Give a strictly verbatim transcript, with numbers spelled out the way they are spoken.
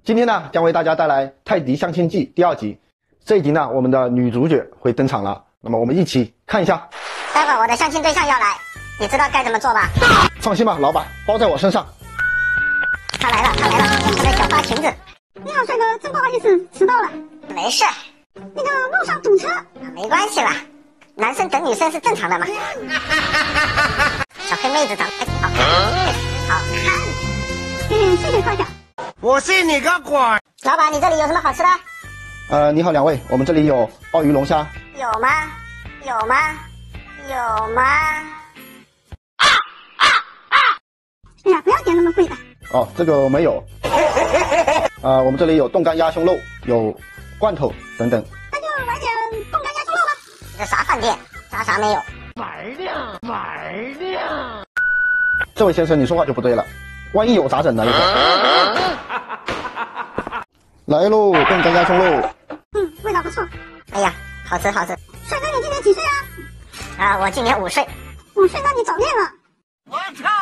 今天呢，将为大家带来《泰迪相亲记》第二集。这一集呢，我们的女主角会登场了，那么我们一起看一下。 待会儿我的相亲对象要来，你知道该怎么做吧？ 放心吧，老板，包在我身上。 他来了，他来了，我的小花裙子。 你好，帅哥，真不好意思，迟到了。 没事， 那个路上堵车。 没关系啦，男生等女生是正常的嘛。小黑妹子长得还挺好看，好看。 嘿嘿，谢谢夸奖。 我信你个鬼！ 老板，你这里有什么好吃的？ 呃，你好，两位，我们这里有鲍鱼龙虾。 有吗？有吗？有吗？ 哎呀，不要点那么贵的。 哦，这个没有。呃，我们这里有冻干鸭胸肉，有罐头等等。 那就来点冻干鸭胸肉吧。 这啥饭店？啥啥没有。 玩亮，玩亮。 这位先生，你说话就不对了，万一有咋整呢？来喽，冻干鸭胸肉。 嗯，味道不错。 哎呀，好吃好吃。 帅哥，你今年几岁啊？ 啊，我今年五岁。 五岁，那你早恋了。 我操！